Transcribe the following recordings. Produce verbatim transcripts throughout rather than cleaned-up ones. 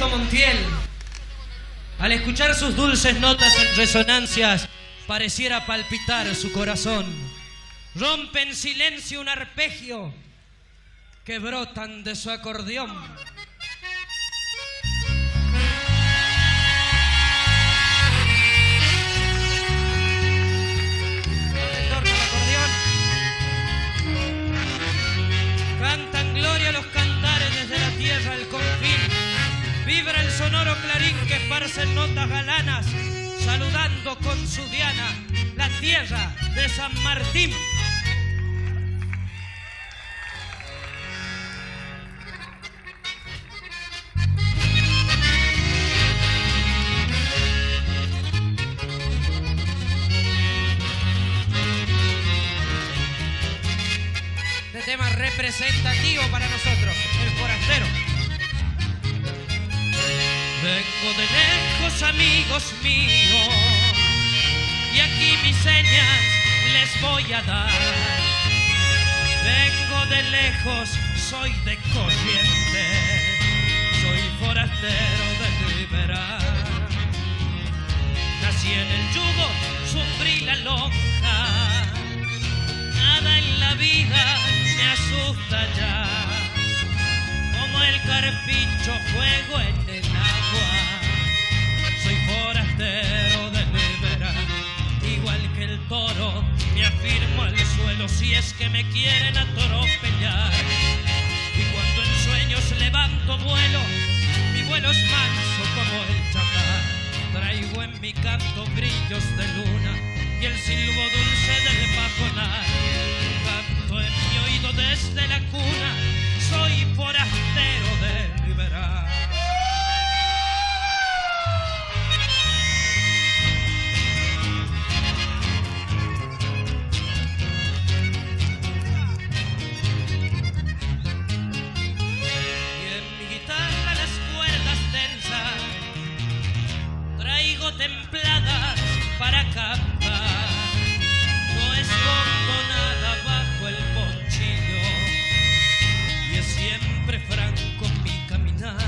Ernesto Montiel. Al escuchar sus dulces notas en resonancias, pareciera palpitar su corazón. Rompe en silencio un arpegio que brotan de su acordeón. Cantan gloria los cantares desde la tierra al confín. Vibra el sonoro clarín que esparce notas galanas, saludando con su diana la tierra de San Martín. Este tema representativo para nosotros, el forastero. Vengo de lejos, amigos míos, y aquí mis señas les voy a dar. Vengo de lejos, soy de Corrientes, soy forastero de Liberal. Nací en el yugo, sufrí la lonja, nada en la vida me asusta ya. Como el carpincho juego en el agua, soy forastero de Liberal. Igual que el toro me afirmo al suelo si es que me quieren atropellar. Y cuando en sueños levanto vuelo, mi vuelo es manso como el chacal. Traigo en mi canto brillos de luna y el silbo dulce del pajonal. Canto en mi oído desde la cuna, soy forastero de Liberal. Y en mi guitarra las cuerdas tensas traigo templadas para cantar. No escondo nada bajo el ponchillo y es siempre franco mi caminar.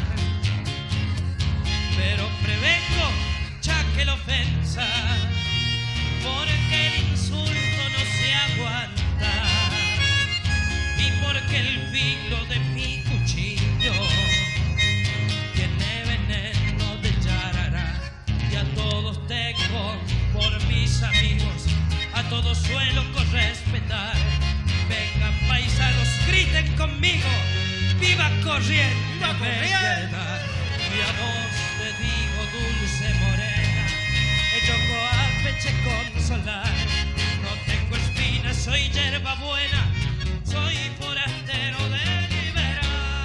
Pero prevengo ya que la ofensa, porque el insulto no se aguanta y porque el filo de mi cuchillo tiene veneno de yarará. Y a todos tengo por mis amigos, a todos suelo correspetar. Vengan paisanos, griten conmigo, viva Corrientes, bella. Y a vos te digo, dulce morena, hecho coapeche consolar. No tengo espinas, soy hierba buena, soy forastero de Liberal.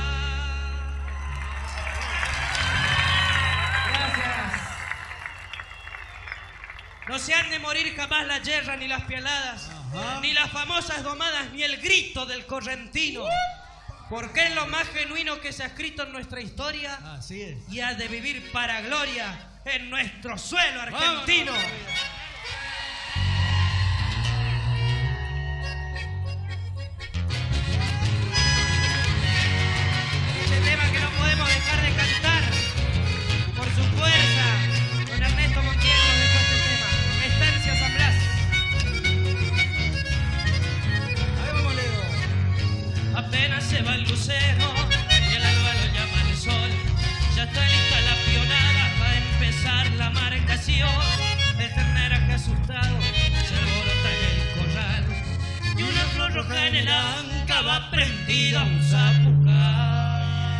Gracias. No se han de morir jamás la yerra, ni las pialadas, ajá, ni las famosas domadas, ni el grito del correntino. Porque es lo más genuino que se ha escrito en nuestra historia. Así es. Y ha de vivir para gloria en nuestro suelo argentino. ¡Vámonos! Este tema que no podemos dejar de cantar por su fuerza. Don Ernesto Montiel nos dejó este tema. Estancia San Blas. Ahí vamos, Leo. Apenas se va el lucero y el alba lo llama el sol. Ya está lista la pionada para empezar la marcación. El terneraje asustado se alborota en el corral y una flor roja en el anca va prendida a un zapucar.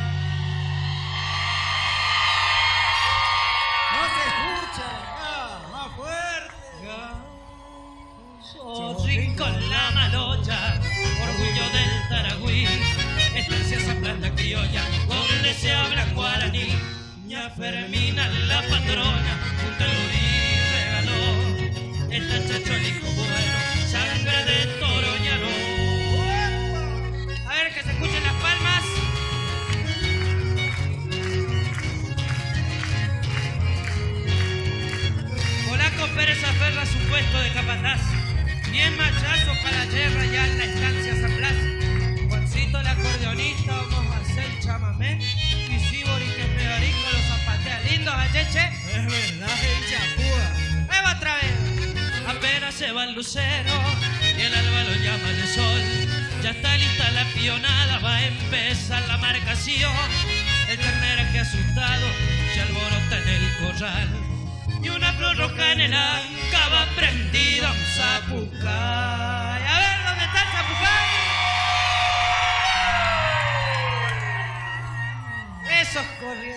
No se escucha, ah, más fuerte. Chorrín con la malocha, orgullo del Taragüí, estancia San Blas la criolla, donde se habla guaraní. Ña Fermina la patrona, un talurí regaló, esta chacho el hijo bueno, sangre de toro ñaró. A ver que se escuchen las palmas. Polaco Pérez aferra su puesto de capataz. Bien machazo para yerra ya en la estancia San Blas. Juancito el acordeonista, vamos a hacer chamamé. Y Sibori que es pedarico los Es verdad, el chapúa. Ahí va otra vez. Apenas se va el lucero y el alba lo llama de sol. Ya está lista la pionada, va a empezar la marcación. El ternero que asustado se alborota en el corral. Y una flor roja en el anca va prendida a un zapucay. A ver, ¿dónde está el zapucay? Esos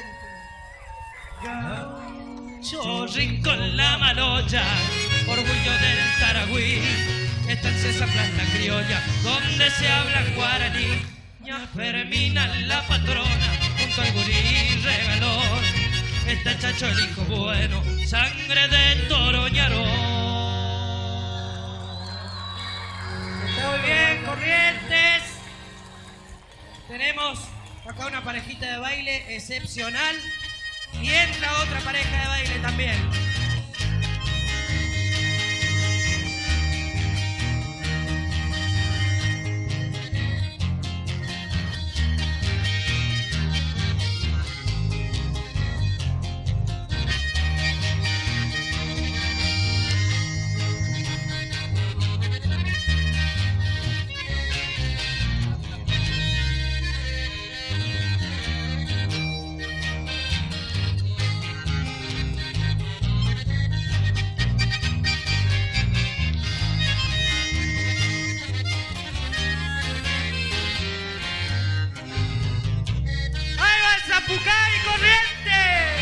corrientes. Chorri con la maloya, orgullo del Taragüí. Esta es esa planta criolla donde se habla guaraní. Ña Fermina, la patrona, junto al gurí regalón. Este chacho el hijo bueno, sangre de Toroñarón. Está muy bien, Corrientes. Tenemos acá una parejita de baile excepcional. Y entra otra pareja de baile también. ¡Zapucay, Corrientes!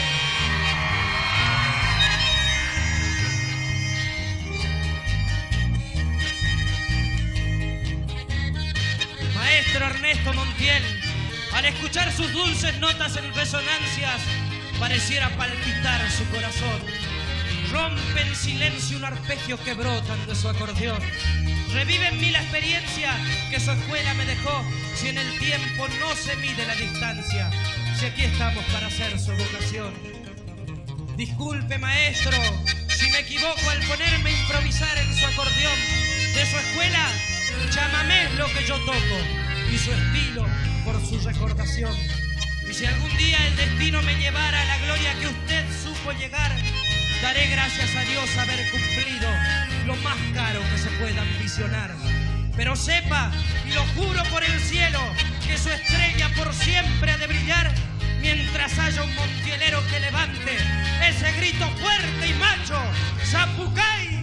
Maestro Ernesto Montiel, al escuchar sus dulces notas en resonancias, pareciera palpitar su corazón. Rompe en silencio un arpegio que brotan de su acordeón. Revive en mí la experiencia que su escuela me dejó, si en el tiempo no se mide la distancia. Si aquí estamos para hacer su educación. Disculpe, maestro, si me equivoco al ponerme a improvisar en su acordeón. De su escuela, chamamé es lo que yo toco, y su estilo por su recordación. Y si algún día el destino me llevara a la gloria que usted supo llegar, daré gracias a Dios haber cumplido lo más caro que se pueda ambicionar. Pero sepa, y lo juro por el cielo, que su estrella por siempre ha de brillar mientras haya un montielero que levante ese grito fuerte y macho: ¡Zapucay!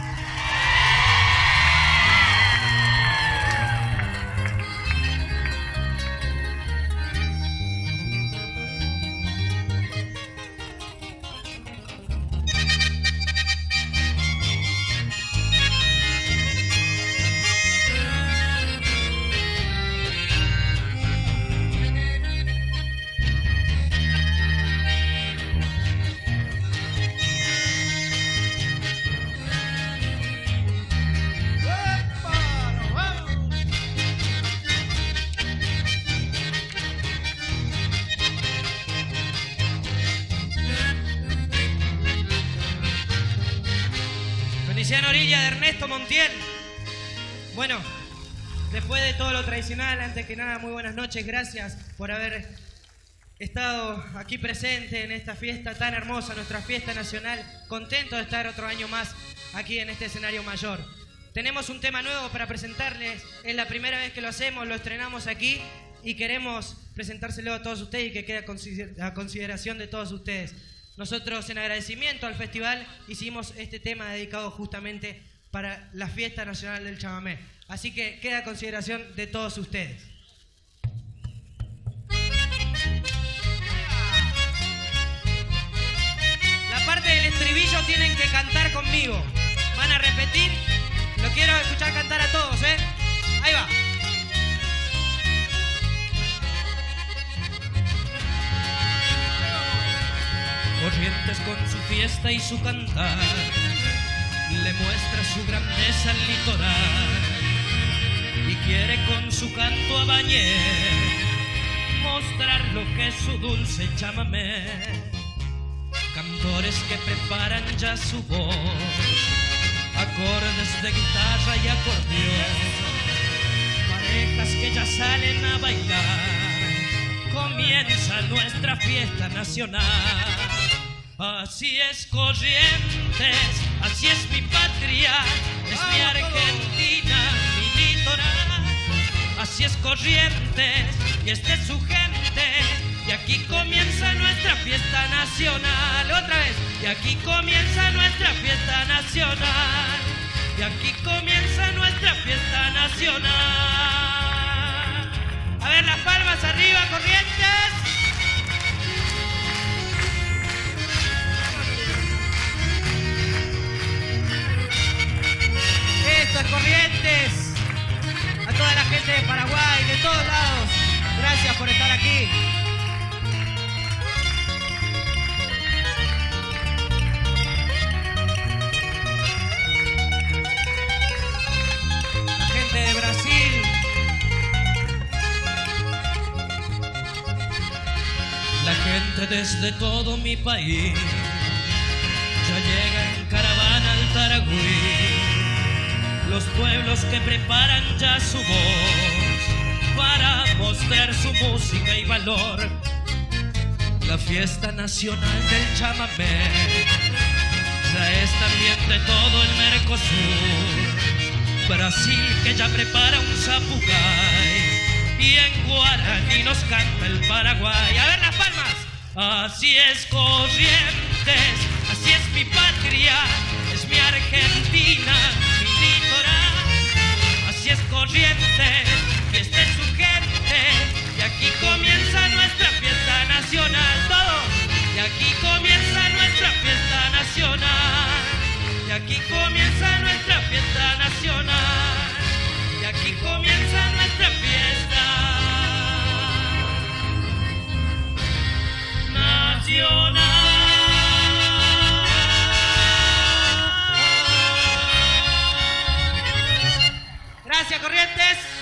Feliciano Orilla de Ernesto Montiel. Bueno, después de todo lo tradicional, antes que nada, muy buenas noches. Gracias por haber estado aquí presente en esta fiesta tan hermosa, nuestra fiesta nacional. Contento de estar otro año más aquí en este escenario mayor. Tenemos un tema nuevo para presentarles. Es la primera vez que lo hacemos, lo estrenamos aquí y queremos presentárselo a todos ustedes y que quede a consideración de todos ustedes. Nosotros, en agradecimiento al festival, hicimos este tema dedicado justamente para la fiesta nacional del chamamé. Así que queda a consideración de todos ustedes. La parte del estribillo tienen que cantar conmigo. Van a repetir. Lo quiero escuchar cantar a todos, ¿eh? Ahí va. Corrientes con su fiesta y su cantar le muestra su grandeza al litoral y quiere con su canto a Bañé mostrar lo que es su dulce chamamé. Cantores que preparan ya su voz, acordes de guitarra y acordeón, parejas que ya salen a bailar, comienza nuestra fiesta nacional. Así es Corrientes, así es mi patria, es mi Argentina, mi litoral. Así es Corrientes y esta es su gente, y aquí comienza nuestra fiesta nacional. Otra vez, y aquí comienza nuestra fiesta nacional, y aquí comienza nuestra fiesta nacional. A ver, las palmas arriba, Corrientes. Esto es Corrientes. A toda la gente de Paraguay, de todos lados, gracias por estar aquí. La gente de Brasil. La gente desde todo mi país ya llega en caravana al Taragüí. Los pueblos que preparan ya su voz para mostrar su música y valor. La fiesta nacional del chamamé ya es también de todo el Mercosur. Brasil que ya prepara un zapucay y en guaraní nos canta el Paraguay. A ver las palmas. Así es Corrientes, así es mi patria, es mi Argentina, mi litoral. Así es Corrientes, y esta es su gente, y aquí comienza nuestra fiesta nacional. Todos, y aquí comienza nuestra fiesta nacional, y aquí comienza nuestra fiesta nacional, y aquí comienza nuestra fiesta nacional. Gracias, Corrientes.